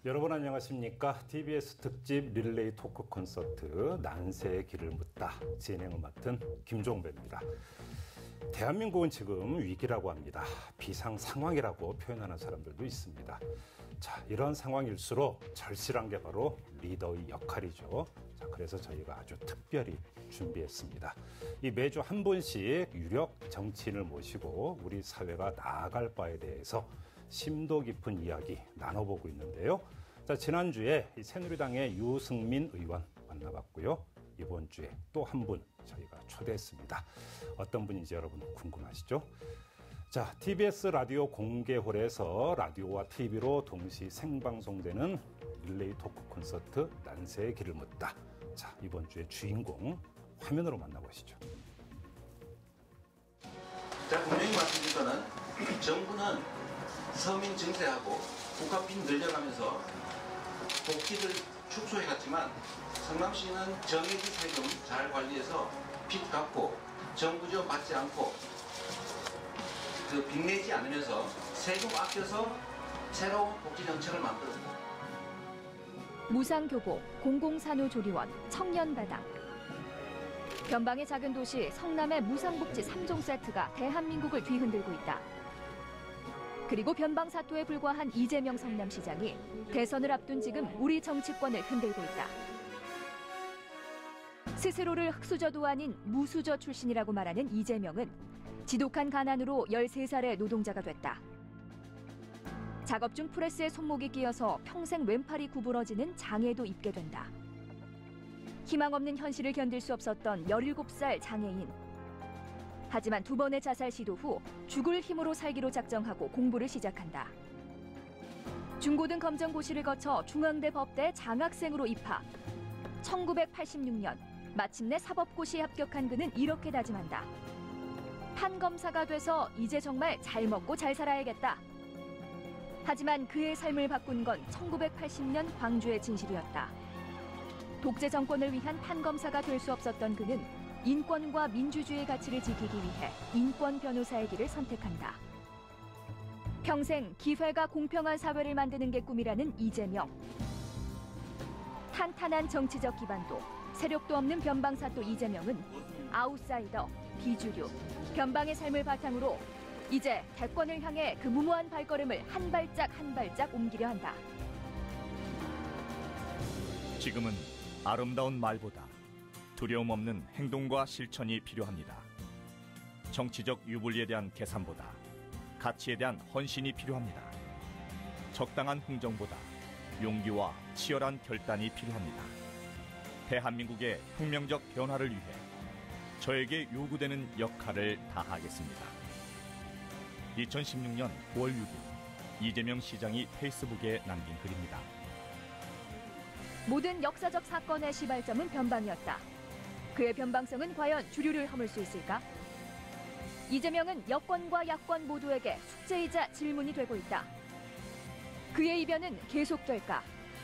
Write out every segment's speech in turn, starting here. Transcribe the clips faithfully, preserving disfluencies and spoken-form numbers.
여러분 안녕하십니까? 티비에스 특집 릴레이 토크 콘서트 난세의 길을 묻다 진행을 맡은 김종배입니다. 대한민국은 지금 위기라고 합니다. 비상 상황이라고 표현하는 사람들도 있습니다. 자, 이런 상황일수록 절실한 게 바로 리더의 역할이죠. 자, 그래서 저희가 아주 특별히 준비했습니다. 이 매주 한 분씩 유력 정치인을 모시고 우리 사회가 나아갈 바에 대해서 심도 깊은 이야기 나눠보고 있는데요. 자, 지난주에 이 새누리당의 유승민 의원 만나봤고요. 이번 주에 또 한 분 저희가 초대했습니다. 어떤 분인지 여러분 궁금하시죠? 자, 티비에스 라디오 공개홀에서 라디오와 티비로 동시 생방송되는 릴레이 토크 콘서트 난세의 길을 묻다. 자, 이번 주의 주인공 화면으로 만나보시죠. 자, 분명히 말씀드릴 거는 정부는 서민 증대하고 국가 빚 늘려가면서 복지를 축소해갔지만 성남시는 정해진 세금 잘 관리해서 빚 갚고 정부 지원 받지 않고 그 빚 내지 않으면서 세금 아껴서 새로운 복지 정책을 만들었고 무상교복, 공공산후조리원, 청년바닥. 변방의 작은 도시 성남의 무상복지 삼 종 세트가 대한민국을 뒤흔들고 있다. 그리고 변방 사토에 불과한 이재명 성남시장이 대선을 앞둔 지금 우리 정치권을 흔들고 있다. 스스로를 흑수저도 아닌 무수저 출신이라고 말하는 이재명은 지독한 가난으로 열세 살의 노동자가 됐다. 작업 중 프레스에 손목이 끼어서 평생 왼팔이 구부러지는 장애도 입게 된다. 희망 없는 현실을 견딜 수 없었던 열일곱 살 장애인. 하지만 두 번의 자살 시도 후 죽을 힘으로 살기로 작정하고 공부를 시작한다. 중고등 검정고시를 거쳐 중앙대 법대 장학생으로 입학. 천구백팔십육 년 마침내 사법고시에 합격한 그는 이렇게 다짐한다. 판검사가 돼서 이제 정말 잘 먹고 잘 살아야겠다. 하지만 그의 삶을 바꾼 건 천구백팔십 년 광주의 진실이었다. 독재 정권을 위한 판검사가 될 수 없었던 그는 인권과 민주주의 가치를 지키기 위해 인권 변호사의 길을 선택한다. 평생 기회가 공평한 사회를 만드는 게 꿈이라는 이재명. 탄탄한 정치적 기반도 세력도 없는 변방사또 이재명은 아웃사이더, 비주류, 변방의 삶을 바탕으로 이제 대권을 향해 그 무모한 발걸음을 한 발짝 한 발짝 옮기려 한다. 지금은 아름다운 말보다 두려움 없는 행동과 실천이 필요합니다. 정치적 유불리에 대한 계산보다 가치에 대한 헌신이 필요합니다. 적당한 흥정보다 용기와 치열한 결단이 필요합니다. 대한민국의 혁명적 변화를 위해 저에게 요구되는 역할을 다하겠습니다. 이천십육 년 구월 육 일 이재명 시장이 페이스북에 남긴 글입니다. 모든 역사적 사건의 시발점은 변방이었다. 그의 변방성은 과연 주류를 허물 수 있을까? 이재명은 여권과 야권 모두에게 숙제이자 질문이 되고 있다. 그의 이변은 계속될까?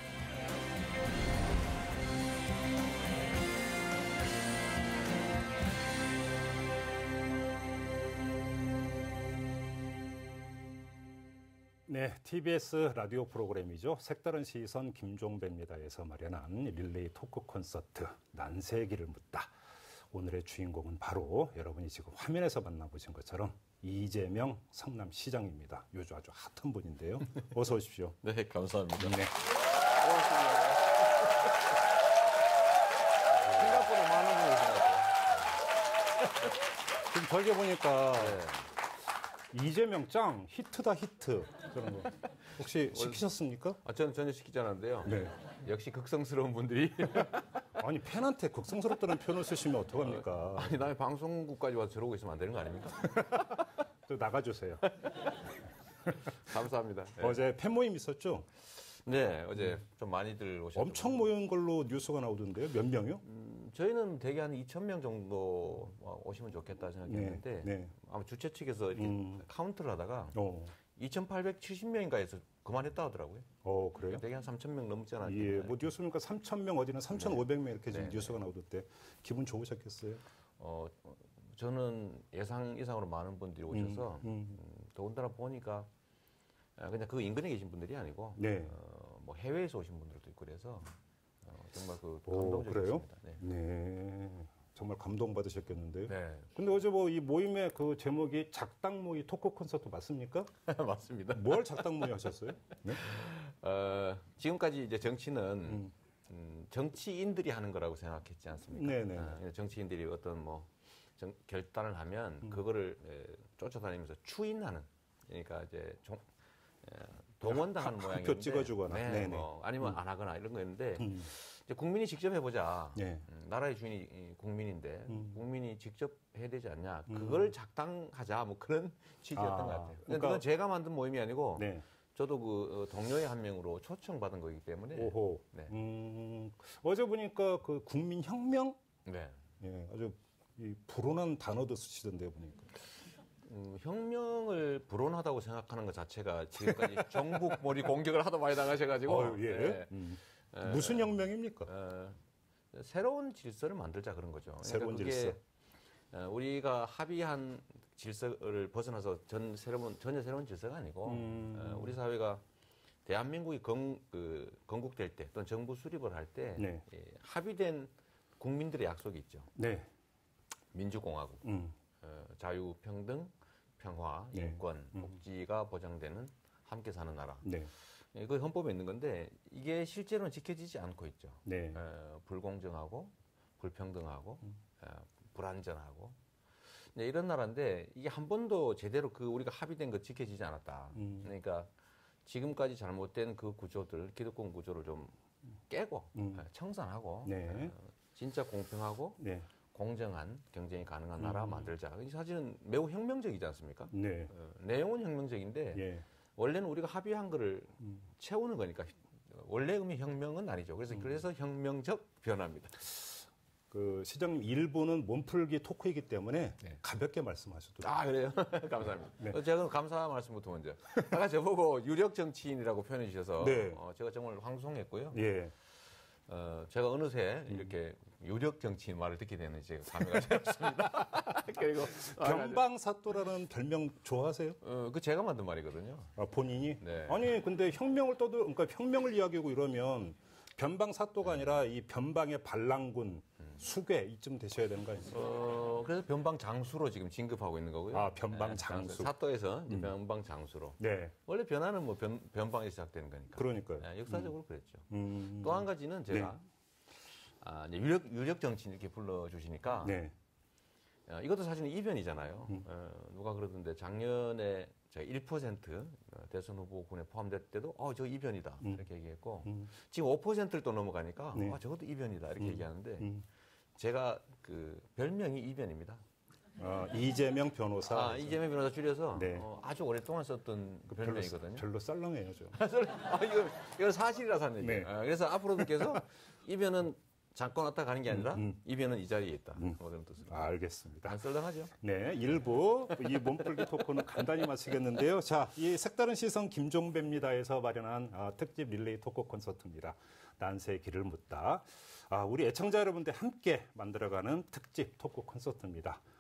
네, 티비에스 라디오 프로그램이죠. 색다른 시선 김종배입니다에서 마련한 릴레이 토크 콘서트 난세의 길을 묻다. 오늘의 주인공은 바로 여러분이 지금 화면에서 만나보신 것처럼 이재명 성남시장입니다. 요즘 아주 핫한 분인데요. 어서 오십시오. 네, 감사합니다. 네. 생각보다 많은 분이 있는 것 같아요. 지금 저기 보니까 네. 이재명 짱 히트다 히트 그런 거 혹시 시키셨습니까? 아, 저는 전혀 시키지 않았는데요. 네. 역시 극성스러운 분들이 아니 팬한테 극성스럽다는 표현을 쓰시면 어떡합니까? 아니 남의 방송국까지 와서 저러고 있으면 안 되는 거 아닙니까? 또 나가주세요. 감사합니다. 네. 어제 팬 모임 있었죠? 네, 어제 좀 많이들 오셨죠. 엄청 모인 걸로 뉴스가 나오던데요? 몇 명이요? 음, 저희는 대개 한 이천 명 정도 오시면 좋겠다 생각했는데 네, 네. 아마 주최 측에서 이렇게 음. 카운트를 하다가 어. 이천팔백칠십 명인가 해서 그만했다 하더라고요. 어, 그래요? 대개 한 삼천 명 넘지 않았나요? 예, 뭐 뉴스 보니까 삼천 명 어디는 삼천오백 명 이렇게 지금 네. 뉴스가 나오던데 기분 좋으셨겠어요? 어, 저는 예상 이상으로 많은 분들이 오셔서 음, 음. 음, 더군다나 보니까 그냥 그 인근에 계신 분들이 아니고 네. 어, 뭐 해외에서 오신 분들도 있고 그래서 어, 정말 그 오, 그래요? 감동적이었습니다. 네. 네. 정말 감동받으셨겠는데요. 네. 근데 어제 뭐 이 모임의 그 제목이 작당모의 토크 콘서트 맞습니까? 맞습니다. 뭘 작당모의 하셨어요? 네? 어, 지금까지 이제 정치는 음. 음, 정치인들이 하는 거라고 생각했지 않습니까? 네네. 아, 정치인들이 어떤 뭐 정, 결단을 하면 음. 그거를 에, 쫓아다니면서 추인하는, 그러니까 이제 종, 에, 동원당하는 한- 모양인데, 한표 찍어주거나. 네, 네네. 뭐 아니면 안 하거나 이런 거였는데 음. 이제 국민이 직접 해보자. 네. 음, 나라의 주인이 이 국민인데 음. 국민이 직접 해야 되지 않냐. 음. 그걸 작당하자. 뭐 그런 취지였던 아, 것 같아요. 근데 그러니까- 그건 제가 만든 모임이 아니고 네. 저도 그 어, 동료의 한 명으로 초청받은 거기 때문에. 오호. 네. 음, 어제 보니까 그 국민혁명? 네. 예, 아주 이 불온한 단어도 쓰시던데요, 보니까. 음, 혁명을 불온하다고 생각하는 것 자체가 지금까지 정부 머리 공격을 하도 많이 당하셔가지고. 어, 예. 네. 음. 에, 무슨 혁명입니까? 어, 새로운 질서를 만들자 그런 거죠. 그러니까 새로운 그게, 질서. 어, 우리가 합의한 질서를 벗어나서 전 새로운 전혀 새로운 질서가 아니고 음. 어, 우리 사회가 대한민국이 건, 그, 건국될 때 또는 정부 수립을 할 때 네. 예, 합의된 국민들의 약속이 있죠. 네. 민주공화국, 음. 어, 자유, 평등, 평화, 네. 인권, 음. 복지가 보장되는 함께 사는 나라. 네. 예, 그 헌법에 있는 건데 이게 실제로는 지켜지지 않고 있죠. 네. 어, 불공정하고 불평등하고 음. 어, 불안전하고 네, 이런 나라인데 이게 한 번도 제대로 그 우리가 합의된 거 지켜지지 않았다. 음. 그러니까 지금까지 잘못된 그 구조들, 기득권 구조를 좀 깨고 음. 어, 청산하고 네. 어, 진짜 공평하고 네. 공정한 경쟁이 가능한 나라 음. 만들자. 이 사실은 매우 혁명적이지 않습니까? 네. 어, 내용은 혁명적인데 예. 원래는 우리가 합의한 거를 음. 채우는 거니까 원래 의미 혁명은 아니죠. 그래서 그래서 혁명적 변화입니다. 그 시장님 일부는 몸풀기 토크이기 때문에 네. 가볍게 말씀하셔도 아 그래요? 감사합니다. 네. 어, 제가 그럼 감사 말씀부터 먼저. 아까 저보고 유력 정치인이라고 표현해 주셔서 네. 어, 제가 정말 황송했고요. 예. 어, 제가 어느새 이렇게 유력 정치인 말을 듣게 되는 제가 감회가 되었습니다. 그리고 변방사또라는 별명 좋아하세요? 어, 그 제가 만든 말이거든요. 아, 본인이? 네. 아니 근데 혁명을 떠들 그러니까 혁명을 이야기하고 이러면 변방사또가 아니라 이 변방의 반란군 수괴 이쯤 되셔야 되는 거 아닙니까? 어, 그래서 변방 장수로 지금 진급하고 있는 거고요. 아, 변방 네, 장수. 사또에서 이제 변방 장수로. 네. 원래 변화는 뭐 변, 변방에서 시작되는 거니까. 그러니까요. 네, 역사적으로 그랬죠. 음. 또 한 가지는 제가 네. 아, 이제 유력, 유력 정치인 이렇게 불러주시니까 네. 어, 이것도 사실은 이변이잖아요. 음. 어, 누가 그러던데 작년에 제가 일 퍼센트 대선 후보군에 포함될 때도 어, 저 이변이다 음. 이렇게 얘기했고 음. 지금 오 퍼센트를 또 넘어가니까 네. 아, 저것도 이변이다 이렇게 음. 얘기하는데 음. 제가 그 별명이 이변입니다. 아, 이재명 변호사. 아, 이재명 변호사 줄여서 네. 어, 아주 오랫동안 썼던 그 별로, 별명이거든요. 별로 썰렁해요, 저. 아, 이거, 이거 사실이라서 하는 얘기예요. 네. 아, 그래서 앞으로도 계속 이변은 잠깐 왔다 가는 게 아니라 음, 음. 이변은 이 자리에 있다. 음. 뭐 그런 뜻으로. 알겠습니다. 안 썰렁하죠? 네, 일부 이 몸풀기 토크는 간단히 마치겠는데요. 자, 이 색다른 시선 김종배입니다에서 마련한 아, 특집 릴레이 토크 콘서트입니다. 난세의 길을 묻다. 아, 우리 애청자 여러분들 함께 만들어가는 특집 토크 콘서트입니다.